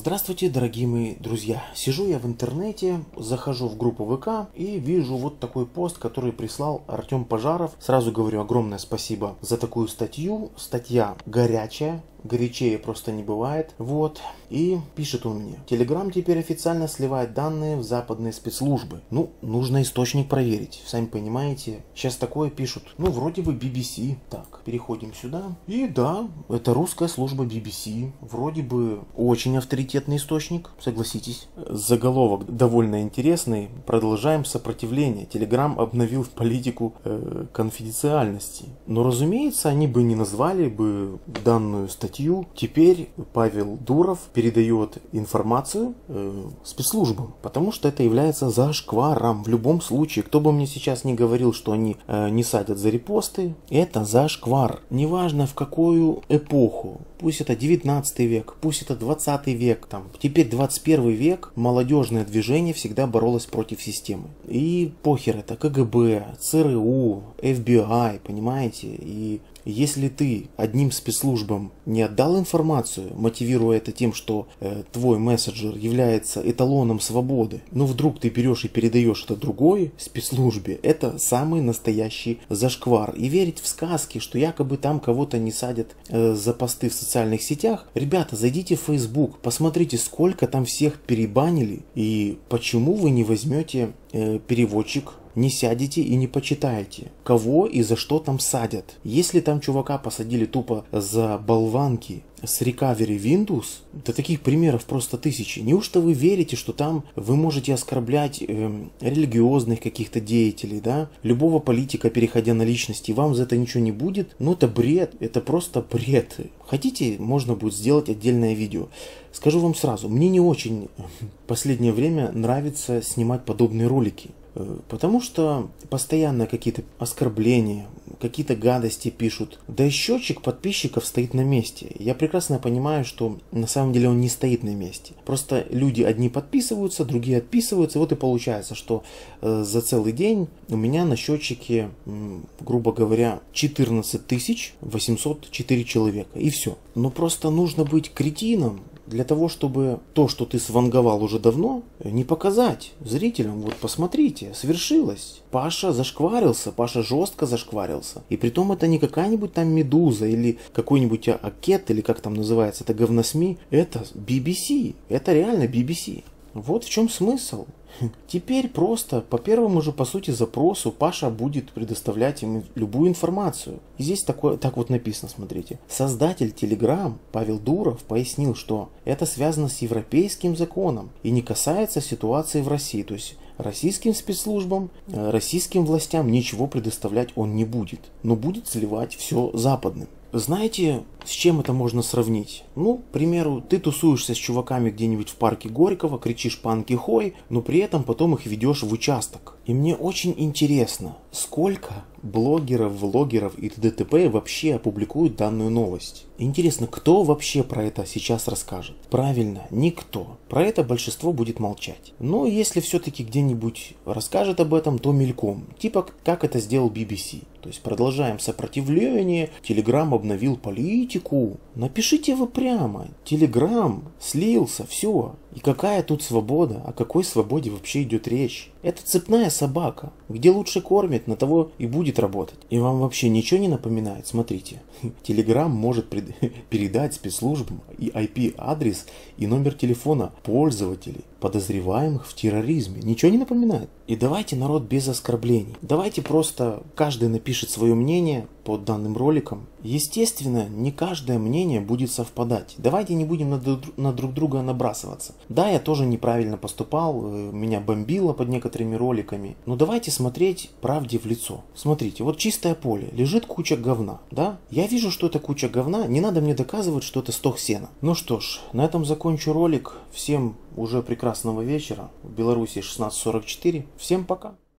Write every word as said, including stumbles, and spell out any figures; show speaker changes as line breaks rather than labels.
Здравствуйте, дорогие мои друзья! Сижу я в интернете, захожу в группу ВК и вижу вот такой пост, который прислал Артем Пожаров. Сразу говорю огромное спасибо за такую статью. Статья горячая. Горячее просто не бывает. Вот. И пишет он мне. Telegram теперь официально сливает данные в западные спецслужбы. Ну, нужно источник проверить. Сами понимаете. Сейчас такое пишут. Ну, вроде бы би би си. Так, переходим сюда. И да, это русская служба би би си. Вроде бы очень авторитетный источник. Согласитесь. Заголовок довольно интересный. Продолжаем сопротивление. Telegram обновил политику э, конфиденциальности. Но, разумеется, они бы не назвали бы данную статью. Теперь Павел Дуров передает информацию э, спецслужбам, потому что это является зашкваром. В любом случае, кто бы мне сейчас не говорил, что они э, не садят за репосты, это зашквар. Неважно в какую эпоху, пусть это девятнадцатый век, пусть это двадцатый век, там, теперь двадцать первый век, молодежное движение всегда боролось против системы. И похер это ка гэ бэ, цэ эр у, эф би ай, понимаете, и если ты одним спецслужбам не отдал информацию, мотивируя это тем, что э, твой мессенджер является эталоном свободы, но вдруг ты берешь и передаешь это другой спецслужбе, это самый настоящий зашквар. И верить в сказки, что якобы там кого-то не садят э, за посты в социальных сетях, ребята, зайдите в Facebook, посмотрите, сколько там всех перебанили и почему вы не возьмете э, переводчик, не сядете и не почитаете, кого и за что там садят. Если там чувака посадили тупо за болванки с Recovery Windows, да таких примеров просто тысячи. Неужто вы верите, что там вы можете оскорблять э, религиозных каких-то деятелей, да, любого политика, переходя на личности, вам за это ничего не будет? Ну это бред, это просто бред. Хотите, можно будет сделать отдельное видео. Скажу вам сразу, мне не очень в последнее время нравится снимать подобные ролики. Потому что постоянно какие-то оскорбления, какие-то гадости пишут. Да и счетчик подписчиков стоит на месте. Я прекрасно понимаю, что на самом деле он не стоит на месте. Просто люди одни подписываются, другие отписываются. Вот и получается, что э, за целый день у меня на счетчике, м, грубо говоря, четырнадцать тысяч восемьсот четыре человека. И все. Но просто нужно быть кретином для того, чтобы то, что ты сванговал уже давно, не показать зрителям. Вот посмотрите, свершилось. Паша зашкварился, Паша жестко зашкварился. И притом это не какая-нибудь там Медуза или какой-нибудь Акет, или как там называется, это говносми. Это би би си, это реально би би си. Вот в чем смысл. Теперь просто по первому же, по сути, запросу Паша будет предоставлять им любую информацию. И здесь такое, так вот написано, смотрите. Создатель Telegram Павел Дуров пояснил, что это связано с европейским законом и не касается ситуации в России. То есть российским спецслужбам, российским властям ничего предоставлять он не будет, но будет сливать все западным. Знаете, с чем это можно сравнить? Ну, к примеру, ты тусуешься с чуваками где-нибудь в парке Горького, кричишь панки хой, но при этом потом их ведешь в участок. И мне очень интересно, сколько блогеров, влогеров и т.д. т.п. вообще опубликуют данную новость. Интересно, кто вообще про это сейчас расскажет? Правильно, никто. Про это большинство будет молчать. Но если все-таки где-нибудь расскажет об этом, то мельком. Типа как это сделал би би си. То есть продолжаем сопротивление, Telegram обновил политику. Напишите вы прямо, Telegram слился, все. И какая тут свобода? О какой свободе вообще идет речь? Это цепная собака. Где лучше кормят, на того и будет работать. И вам вообще ничего не напоминает? Смотрите. Telegram может пред... передать спецслужбам и ай пи-адрес и номер телефона пользователей, подозреваемых в терроризме. Ничего не напоминает? И давайте, народ, без оскорблений. Давайте просто каждый напишет свое мнение под данным роликом. Естественно, не каждое мнение будет совпадать. Давайте не будем на, на друг друга набрасываться. Да, я тоже неправильно поступал, меня бомбило под некоторыми роликами. Но давайте смотреть правде в лицо. Смотрите, вот чистое поле, лежит куча говна, да? Я вижу, что это куча говна, не надо мне доказывать, что это стог сена. Ну что ж, на этом закончу ролик. Всем уже прекрасного вечера. В Беларуси шестнадцать сорок четыре. Всем пока.